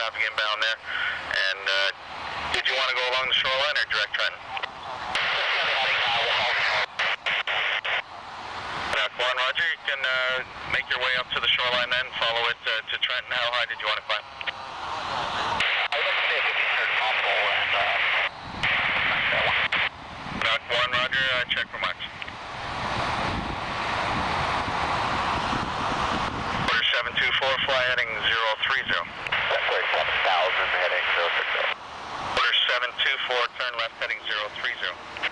traffic inbound there. And did you want to go along the shoreline or direct Trenton? Mach 1, roger. You can make your way up to the shoreline then, follow it to Trenton. How high did you want to climb? Mach 1, roger. Check for Mach. Order 724, fly heading 030. That's right, 7,000 heading 060. Order 724, turn left heading 030.